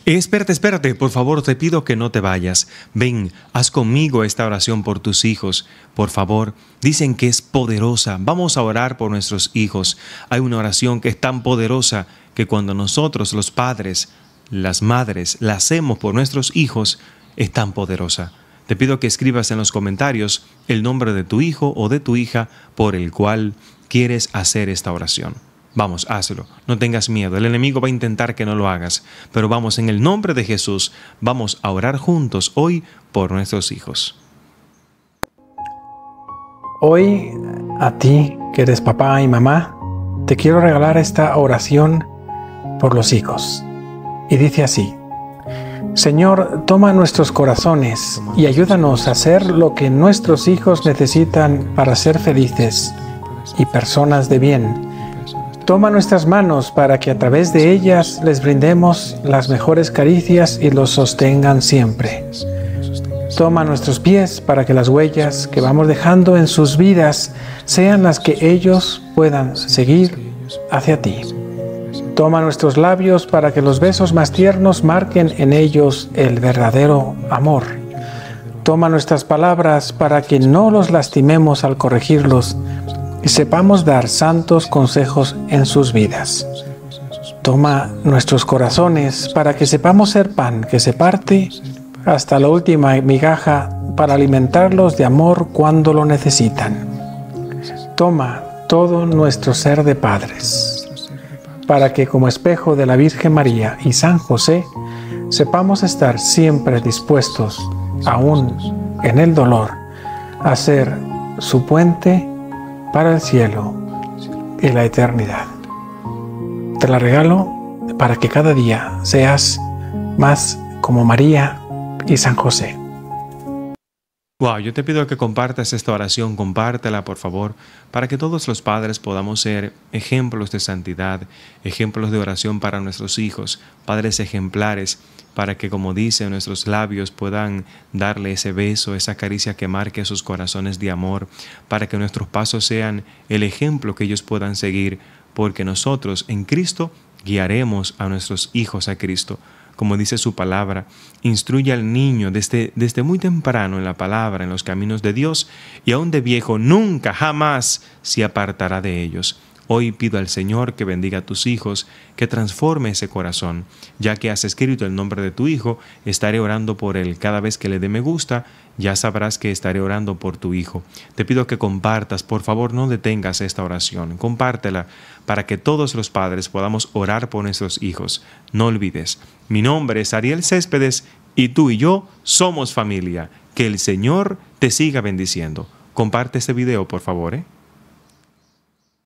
Espérate, por favor, te pido que no te vayas. Ven, haz conmigo esta oración por tus hijos. Por favor, dicen que es poderosa. Vamos a orar por nuestros hijos. Hay una oración que es tan poderosa que cuando nosotros, los padres, las madres, la hacemos por nuestros hijos, es tan poderosa. Te pido que escribas en los comentarios el nombre de tu hijo o de tu hija por el cual quieres hacer esta oración. Vamos, hazlo, no tengas miedo, el enemigo va a intentar que no lo hagas, pero vamos, en el nombre de Jesús, vamos a orar juntos hoy por nuestros hijos. Hoy, a ti, que eres papá y mamá, te quiero regalar esta oración por los hijos. Y dice así: Señor, toma nuestros corazones y ayúdanos a hacer lo que nuestros hijos necesitan para ser felices y personas de bien. Toma nuestras manos para que a través de ellas les brindemos las mejores caricias y los sostengan siempre. Toma nuestros pies para que las huellas que vamos dejando en sus vidas sean las que ellos puedan seguir hacia ti. Toma nuestros labios para que los besos más tiernos marquen en ellos el verdadero amor. Toma nuestras palabras para que no los lastimemos al corregirlos y sepamos dar santos consejos en sus vidas. Toma nuestros corazones para que sepamos ser pan que se parte hasta la última migaja para alimentarlos de amor cuando lo necesitan. Toma todo nuestro ser de padres, para que como espejo de la Virgen María y San José, sepamos estar siempre dispuestos, aún en el dolor, a ser su puente para el cielo y la eternidad. Te la regalo para que cada día seas más como María y San José. Wow, yo te pido que compartas esta oración, compártela por favor, para que todos los padres podamos ser ejemplos de santidad, ejemplos de oración para nuestros hijos, padres ejemplares, para que, como dice, nuestros labios puedan darle ese beso, esa caricia que marque sus corazones de amor, para que nuestros pasos sean el ejemplo que ellos puedan seguir, porque nosotros en Cristo guiaremos a nuestros hijos a Cristo. Como dice su palabra, instruye al niño desde muy temprano en la palabra, en los caminos de Dios, y aún de viejo nunca, jamás se apartará de ellos. Hoy pido al Señor que bendiga a tus hijos, que transforme ese corazón. Ya que has escrito el nombre de tu hijo, estaré orando por él. Cada vez que le dé me gusta, ya sabrás que estaré orando por tu hijo. Te pido que compartas, por favor, no detengas esta oración. Compártela para que todos los padres podamos orar por nuestros hijos. No olvides, mi nombre es Ariel Céspedes y tú y yo somos familia. Que el Señor te siga bendiciendo. Comparte este video, por favor,